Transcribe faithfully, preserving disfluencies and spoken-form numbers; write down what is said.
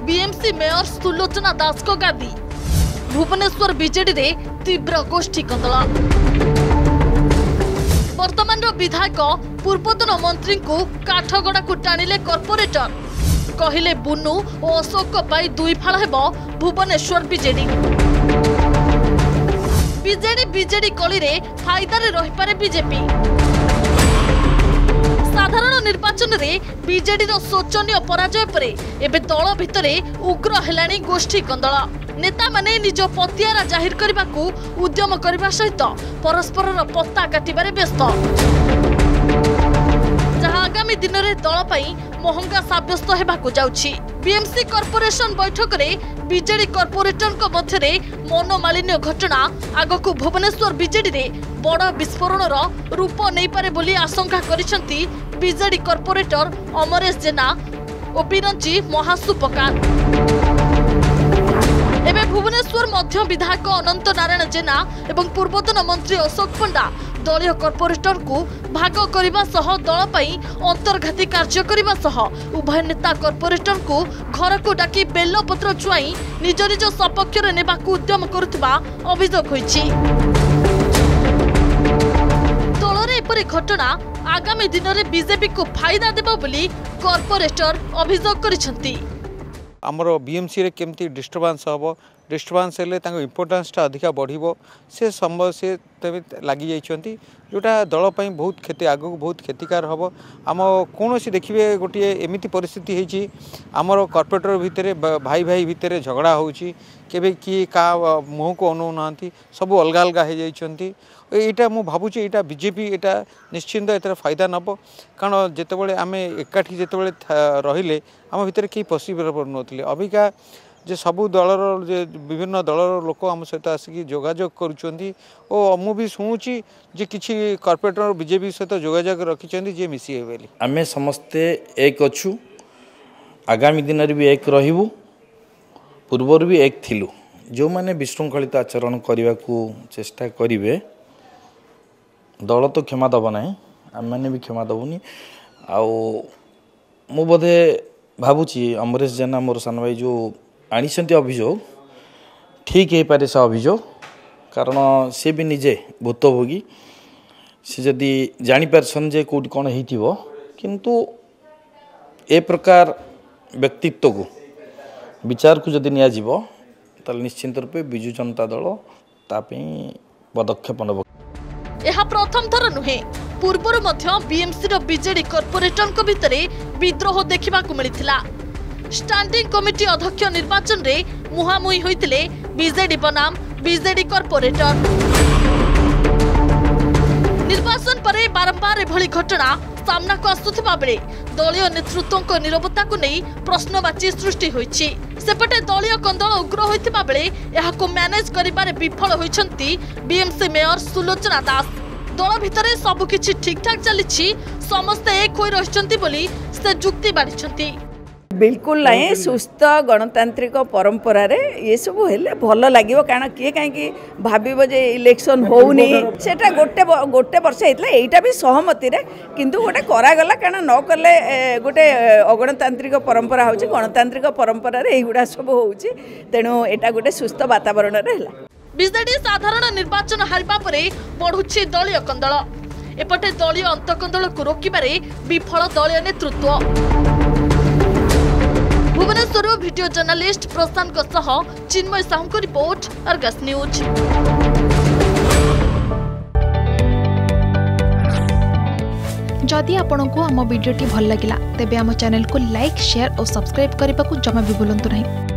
BMC mayor Sulochana दास को गादी। Bhubaneswar BJD रे तीव्र गोष्ठी कंदला। वर्तमान विधायक पूर्वतन मंत्री को काठगड़ा को टाणिले कॉर्पोरेटर कहले बुनु और अशोक पाई दुई फाड़ हेब भुवनेश्वर बीजेडी। बीजेडी बीजेडी कली रे फायदा रे रही पारे बीजेपी। साधारण निर्वाचन रे बीजेडी रो शोचनीय पराजय परे एबे दल भितरे उग्र हेलाणी गोष्ठी कंदला। नेता माने निज पतियारा जाहिर करने को उद्यम करने सहित परस्पर पत्ता काटिबारे व्यस्त, जहां आगामी दिन में दल पाई महंगा साब्यस्त हेबाकु जाउछि। बीएमसी कॉर्पोरेशन बैठक में बीजेडी कॉर्पोरेटर मध्य मनोमालिन्य घटना आगकू भुवनेश्वर बीजेडी रे बड़ विस्फोरण रूप नहीं पारे बोली आशंका करिसेंती बीजेडी कॉर्पोरेटर अमरेश जेना और बिरंची महासुपकार। एबे भुवनेश्वर मध्य विधायक अनंत नारायण जेना एवं पूर्वतन मंत्री अशोक पंडा दलीय कॉर्पोरेटर को भाग करने सह दल पाई अंतर्घाती कार्य करने सह उभय नेता कॉर्पोरेटर को घर को डाकी बेलपत्र चुआई निज निज सपक्ष ने उद्यम करुवा अभियोग होइछि। दलर एपरि घटना आगामी दिन में बीजेपी को फायदा देबो बोली कॉर्पोरेटर अभियोग करिसेंती। आमर बीएमसी रे केमती डिस्टर्बांस हम डिस्टर्बांस हेले इम्पोर्टान्स अधिका बढ़िबो से संभव से लगी जाइछंती जोटा दल पई बहुत क्षति आगो बहुत क्षतिकार हम। आम कौन सी देखिए गोटे एमती परिस्थिति होइछि आमर कॉर्पोरेटर भितर भाई भाई भितर झगड़ा होउछि केबे किए का मुह को अनु नांती सब अलग अलग हो जाइछंती। एटा मु भाबुछि एटा बीजेपी एटा निश्चिंत एतर फायदा नब कारण जेतेबेले आमे एकाठी जेतेबेले रहिले आम भितर कि पॉसिबल नथिले अबिका जे सबु दलर जे विभिन्न दलर लोक आम सहित आसिक जोगाजोग करुँच और मु भी शुणुची जे किछि कॉर्पोरेटर बीजेपी सहित जोगाजोग रखिछंती जे मिसी बोली आमे समस्ते एक अछु आगामी दिन भी एक रहिबु पूर्वर भी एक थिलु जो माने विशृंखलित आचरण करने को चेष्टा करिवे दल तो क्षमा दब ना आम मैंने भी क्षमा दबुनी आउ मु बोधे भावुची अमरेश जेना मोर सान भाई जो आनीचंती अभियोग ठीक है पारे से अभियोग कारण सी भी निजे भूतभोगी से जदि जानी पारसन जे कोट कौन होइथिबो किंतु ए प्रकार व्यक्तित्व को विचार को जदि निया जीवो ताल निश्चिंत रूपे बिजु जनता दल तापी पदक्षेप नब। यह प्रथम थर नुहे पूर्वर मध्य बीएमसी रो बीजेडी कॉर्पोरेटर को भितरे विद्रोह देखा मिलता। स्टैंडिंग कमिटी अध्यक्ष निर्वाचन रे मुहामुही होइतिले बीजेडी बनाम बीजेडी कॉर्पोरेटर। निर्वाचन परे बारंबार एभली घटना सामना को आसुथिबा बेले दलीय नेतृत्व को नीरवता को नहीं प्रश्नवाची सृष्टि होइछि। सेपटे दलीय कंदल उग्र होइतिबा बेले एहाको मैनेज करिबारे विफल होइछंती बीएमसी मेयर सुलोचना दास। दल भितरे सबकिछि ठीक ठाक चलिछि समस्ते एक होई रहिछंती बोली से जुक्ति बाढ़िछंती। बिल्कुल नहीं सुस्थ गणतांत्रिक परंपरा रे ये सब हेले भल लगे कारण किए कहीं भाव जे इलेक्शन होनी सेटा गोटे गोटे वर्ष होता यहीटा भी सहमति रे किंतु गोटे करागला कारण न कले गोटे अगणतांत्रिक परंपरा हो गणतांत्रिक परंपरा रे एगुड़ा सब हो तेणु एटा गोटे सुस्थ वातावरण रे बीजेडी साधारण निर्वाचन हारिबा परे बढ़ुछि दलीय कंदल। एपटे दलीय अंतकंदल को रोकिबारे विफल दलीय नेतृत्व। भुवनेश्वर वीडियो जर्नलिस्ट प्रशांत सह चिन्मय साहू को रिपोर्ट अर्गस न्यूज। जदि आपंक आम भिडी भल लगा तेब आम चैनल को लाइक शेयर और सब्सक्राइब करने को जमा भी भूलु नहीं।